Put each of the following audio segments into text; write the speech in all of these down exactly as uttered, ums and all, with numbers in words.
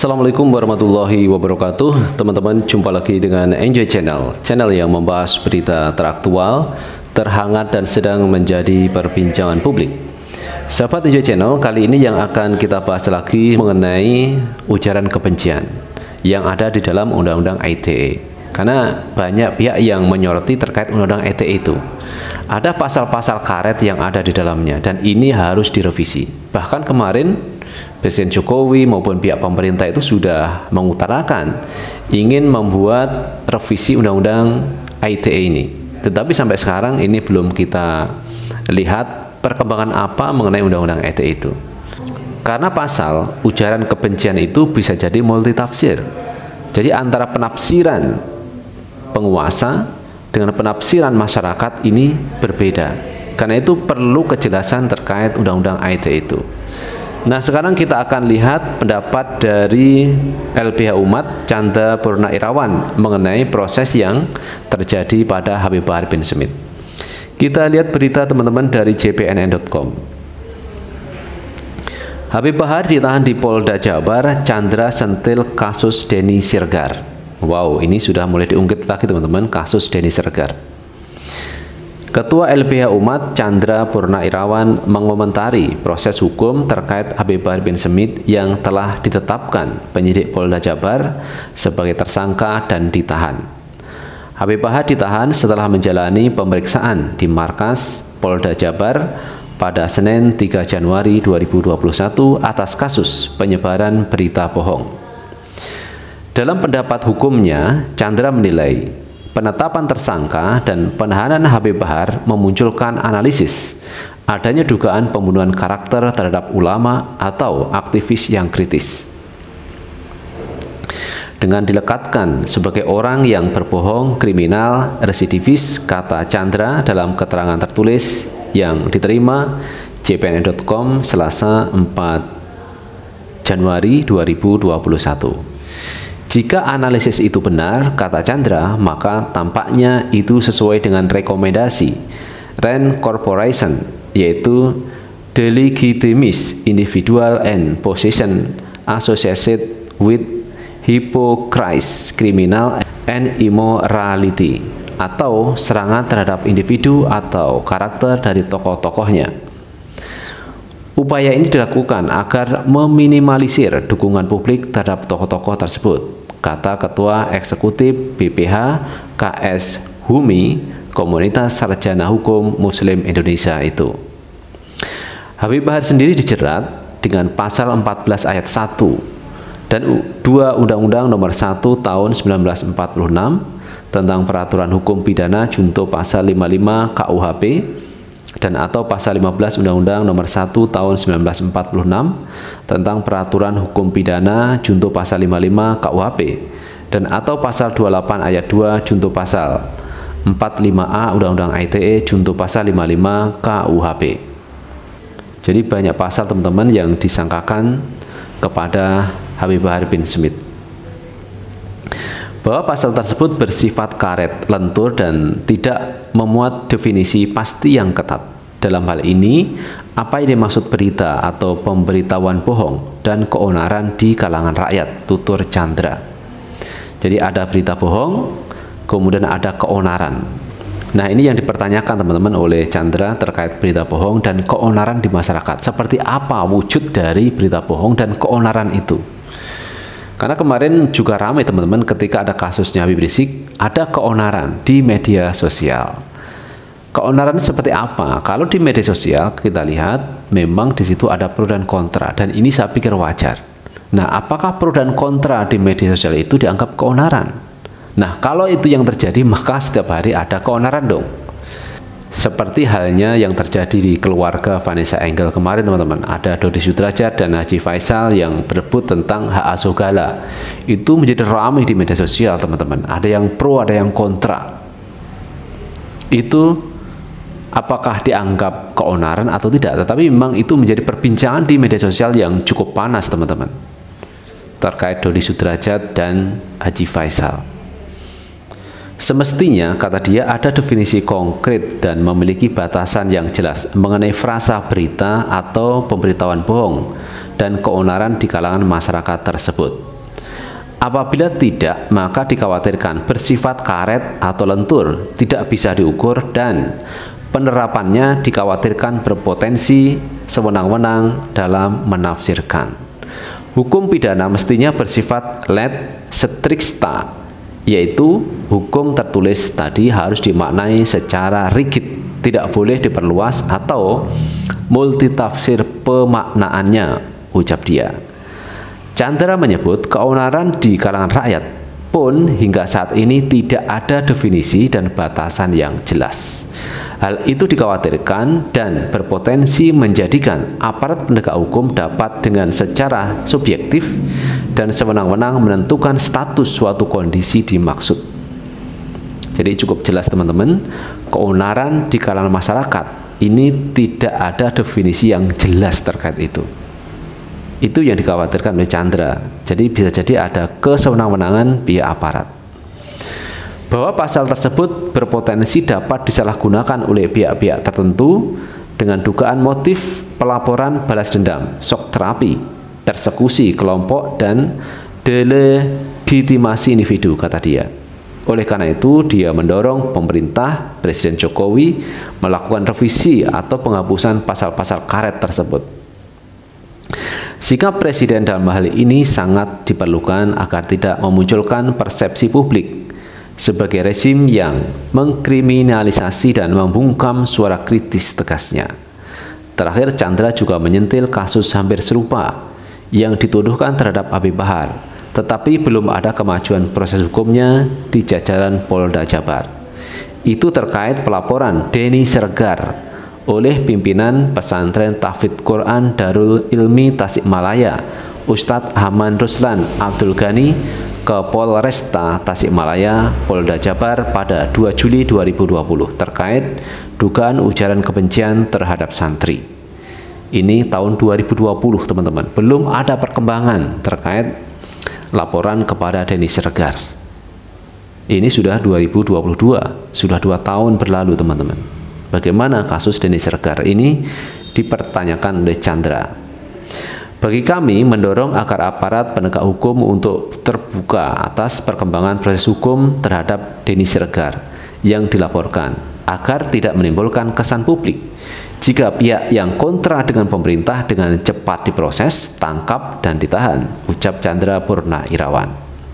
Assalamualaikum warahmatullahi wabarakatuh. Teman-teman, jumpa lagi dengan Enjoy Channel, channel yang membahas berita teraktual, terhangat dan sedang menjadi perbincangan publik. Sahabat Enjoy Channel, kali ini yang akan kita bahas lagi mengenai ujaran kebencian yang ada di dalam Undang-Undang I T E. Karena banyak pihak yang menyoroti terkait Undang-Undang I T E itu. Ada pasal-pasal karet yang ada di dalamnya dan ini harus direvisi. Bahkan kemarin Presiden Jokowi maupun pihak pemerintah itu sudah mengutarakan ingin membuat revisi Undang-Undang I T E ini. Tetapi sampai sekarang ini belum kita lihat perkembangan apa mengenai Undang-Undang I T E itu. Karena pasal ujaran kebencian itu bisa jadi multitafsir. Jadi antara penafsiran penguasa dengan penafsiran masyarakat ini berbeda. Karena itu perlu kejelasan terkait Undang-Undang I T E itu. Nah, sekarang kita akan lihat pendapat dari L B H Umat Chandra Purnawirawan mengenai proses yang terjadi pada Habib Bahar bin Smith. Kita lihat berita teman-teman dari J P N N dot com. Habib Bahar ditahan di Polda Jabar, Chandra sentil kasus Denny Sirgar. Wow, ini sudah mulai diungkit lagi teman-teman, kasus Denny Sirgar. Ketua L B H Umat Chandra Purnawirawan mengomentari proses hukum terkait Habib Bahar bin Smith yang telah ditetapkan penyidik Polda Jabar sebagai tersangka dan ditahan. Habib Bahar ditahan setelah menjalani pemeriksaan di markas Polda Jabar pada Senin tiga Januari dua ribu dua puluh satu atas kasus penyebaran berita bohong. Dalam pendapat hukumnya, Chandra menilai penetapan tersangka dan penahanan Habib Bahar memunculkan analisis adanya dugaan pembunuhan karakter terhadap ulama atau aktivis yang kritis. Dengan dilekatkan sebagai orang yang berbohong, kriminal, residivis, kata Chandra dalam keterangan tertulis yang diterima J P N N dot com Selasa empat Januari dua ribu dua puluh satu. Jika analisis itu benar, kata Chandra, maka tampaknya itu sesuai dengan rekomendasi Rand Corporation, yaitu Delegitimised Individual and Possession Associated with Hypocrisy, Criminal and Immorality, atau serangan terhadap individu atau karakter dari tokoh-tokohnya. Upaya ini dilakukan agar meminimalisir dukungan publik terhadap tokoh-tokoh tersebut, kata Ketua Eksekutif B P H K S H U M I, Komunitas Sarjana Hukum Muslim Indonesia itu. Habib Bahar sendiri dijerat dengan pasal empat belas ayat satu dan dua Undang-Undang Nomor satu Tahun seribu sembilan ratus empat puluh enam tentang Peraturan Hukum Pidana junto pasal lima puluh lima K U H P dan atau pasal lima belas Undang-Undang Nomor satu Tahun seribu sembilan ratus empat puluh enam tentang Peraturan Hukum Pidana junto pasal lima puluh lima K U H P dan atau pasal dua puluh delapan ayat dua junto pasal empat puluh lima A Undang-Undang I T E junto pasal lima puluh lima K U H P. Jadi banyak pasal teman-teman yang disangkakan kepada Habib Bahar bin Smith. Bahwa pasal tersebut bersifat karet, lentur, dan tidak memuat definisi pasti yang ketat. Dalam hal ini, apa yang dimaksud berita atau pemberitahuan bohong dan keonaran di kalangan rakyat, tutur Chandra. Jadi ada berita bohong, kemudian ada keonaran. Nah, ini yang dipertanyakan teman-teman oleh Chandra terkait berita bohong dan keonaran di masyarakat. Seperti apa wujud dari berita bohong dan keonaran itu? Karena kemarin juga ramai teman-teman ketika ada kasusnya Habib Rizik, ada keonaran di media sosial. Keonaran seperti apa? Kalau di media sosial kita lihat memang di situ ada pro dan kontra dan ini saya pikir wajar. Nah, apakah pro dan kontra di media sosial itu dianggap keonaran? Nah, kalau itu yang terjadi maka setiap hari ada keonaran dong. Seperti halnya yang terjadi di keluarga Vanessa Angel kemarin teman-teman, ada Dodi Sudrajat dan Haji Faisal yang berebut tentang hak asuh Gala. Itu menjadi ramai di media sosial teman-teman, ada yang pro ada yang kontra. Itu apakah dianggap keonaran atau tidak, tetapi memang itu menjadi perbincangan di media sosial yang cukup panas teman-teman terkait Dodi Sudrajat dan Haji Faisal. Semestinya, kata dia, ada definisi konkret dan memiliki batasan yang jelas mengenai frasa berita atau pemberitahuan bohong dan keonaran di kalangan masyarakat tersebut. Apabila tidak, maka dikhawatirkan bersifat karet atau lentur, tidak bisa diukur, dan penerapannya dikhawatirkan berpotensi sewenang-wenang dalam menafsirkan. Hukum pidana mestinya bersifat let stricta, yaitu hukum tertulis tadi harus dimaknai secara rigid, tidak boleh diperluas atau multitafsir pemaknaannya, ucap dia. Chandra menyebut keonaran di kalangan rakyat pun hingga saat ini tidak ada definisi dan batasan yang jelas. Hal itu dikhawatirkan dan berpotensi menjadikan aparat penegak hukum dapat dengan secara subjektif dan sewenang-wenang menentukan status suatu kondisi dimaksud. Jadi cukup jelas teman-teman, keonaran di kalangan masyarakat ini tidak ada definisi yang jelas terkait itu. Itu yang dikhawatirkan oleh Chandra. Jadi bisa jadi ada kesewenang-wenangan pihak aparat. Bahwa pasal tersebut berpotensi dapat disalahgunakan oleh pihak-pihak tertentu dengan dugaan motif pelaporan balas dendam, shock terapi, persekusi kelompok, dan delegitimasi individu, kata dia. Oleh karena itu, dia mendorong pemerintah Presiden Jokowi melakukan revisi atau penghapusan pasal-pasal karet tersebut. Sikap Presiden dalam hal ini sangat diperlukan agar tidak memunculkan persepsi publik sebagai rezim yang mengkriminalisasi dan membungkam suara kritis, tegasnya. Terakhir, Chandra juga menyentil kasus hampir serupa yang dituduhkan terhadap Habib Bahar, tetapi belum ada kemajuan proses hukumnya di jajaran Polda Jabar. Itu terkait pelaporan Denny Siregar oleh pimpinan pesantren Tahfidz Quran Darul Ilmi Tasikmalaya, Ustadz Haman Ruslan Abdul Ghani, ke Polresta Tasikmalaya, Polda Jabar pada dua Juli dua ribu dua puluh terkait dugaan ujaran kebencian terhadap santri. Ini tahun dua ribu dua puluh, teman-teman. Belum ada perkembangan terkait laporan kepada Denny Siregar. Ini sudah dua ribu dua puluh dua, sudah dua tahun berlalu, teman-teman. Bagaimana kasus Denny Siregar ini dipertanyakan oleh Chandra. Bagi kami, mendorong agar aparat penegak hukum untuk terbuka atas perkembangan proses hukum terhadap Denny Siregar yang dilaporkan, agar tidak menimbulkan kesan publik jika pihak yang kontra dengan pemerintah dengan cepat diproses, tangkap, dan ditahan, ucap Chandra Purna Irawan.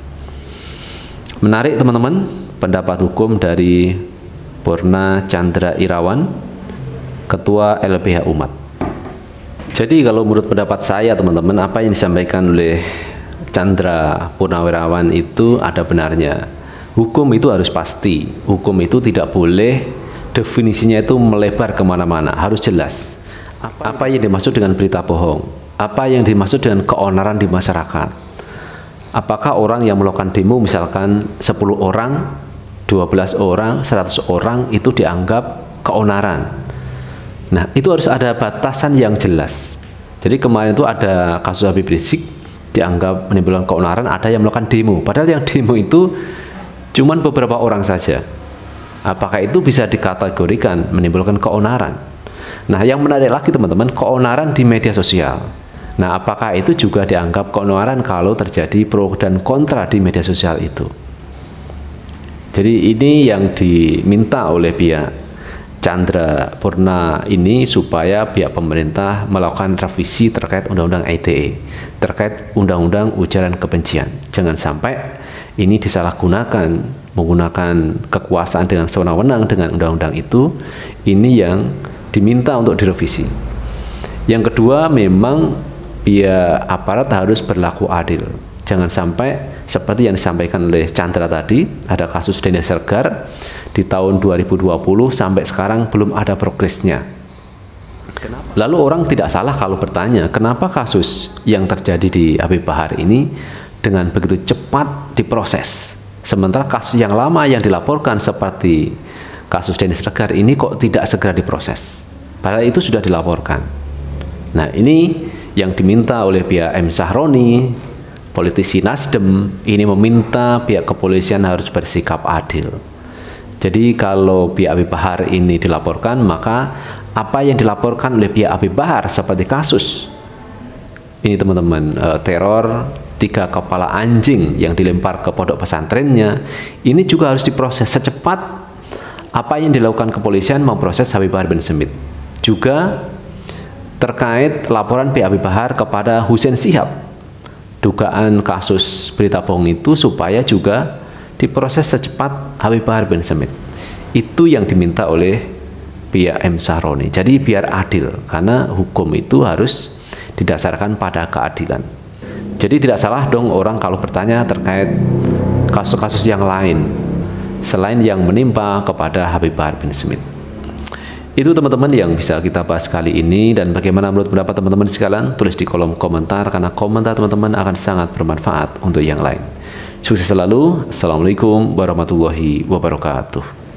Menarik, teman-teman, pendapat hukum dari Purna Chandra Irawan, Ketua L B H Umat. Jadi kalau menurut pendapat saya, teman-teman, apa yang disampaikan oleh Chandra Purna Irawan itu ada benarnya. Hukum itu harus pasti, hukum itu tidak boleh definisinya itu melebar kemana-mana, harus jelas. Apa yang dimaksud dengan berita bohong? Apa yang dimaksud dengan keonaran di masyarakat? Apakah orang yang melakukan demo misalkan sepuluh orang, dua belas orang, seratus orang itu dianggap keonaran? Nah, itu harus ada batasan yang jelas. Jadi kemarin itu ada kasus Habib Rizik dianggap menimbulkan keonaran, ada yang melakukan demo. Padahal yang demo itu cuman beberapa orang saja. Apakah itu bisa dikategorikan menimbulkan keonaran? Nah, yang menarik lagi, teman-teman, keonaran di media sosial. Nah, apakah itu juga dianggap keonaran kalau terjadi pro dan kontra di media sosial itu? Jadi ini yang diminta oleh pihak Chandra Purna ini supaya pihak pemerintah melakukan revisi terkait undang-undang I T E, terkait undang-undang ujaran kebencian. Jangan sampai ini disalahgunakan, menggunakan kekuasaan dengan sewenang-wenang dengan undang-undang itu. Ini yang diminta untuk direvisi. Yang kedua, memang pihak aparat harus berlaku adil. Jangan sampai seperti yang disampaikan oleh Chandra tadi, ada kasus Denny Siregar di tahun dua ribu dua puluh sampai sekarang belum ada progresnya. Lalu orang tidak salah kalau bertanya, kenapa kasus yang terjadi di Habib Bahar ini dengan begitu cepat diproses, sementara kasus yang lama yang dilaporkan seperti kasus Denny Siregar ini kok tidak segera diproses, padahal itu sudah dilaporkan. Nah, ini yang diminta oleh pihak M. Sahroni, politisi Nasdem, ini meminta pihak kepolisian harus bersikap adil. Jadi kalau pihak Habib Bahar ini dilaporkan, maka apa yang dilaporkan oleh pihak Habib Bahar seperti kasus ini, teman-teman, eh, teror tiga kepala anjing yang dilempar ke pondok pesantrennya, ini juga harus diproses secepat apa yang dilakukan kepolisian memproses Habib Bahar bin Smith. Juga terkait laporan P. Habib Bahar kepada Husein Shihab, dugaan kasus berita bohong itu supaya juga diproses secepat Habib Bahar bin Smith. Itu yang diminta oleh pihak M. Sahroni. Jadi biar adil, karena hukum itu harus didasarkan pada keadilan. Jadi tidak salah dong orang kalau bertanya terkait kasus-kasus yang lain selain yang menimpa kepada Habib Bahar bin Smith. Itu teman-teman yang bisa kita bahas kali ini, dan bagaimana menurut pendapat teman-teman sekalian, tulis di kolom komentar, karena komentar teman-teman akan sangat bermanfaat untuk yang lain. Sukses selalu. Assalamualaikum warahmatullahi wabarakatuh.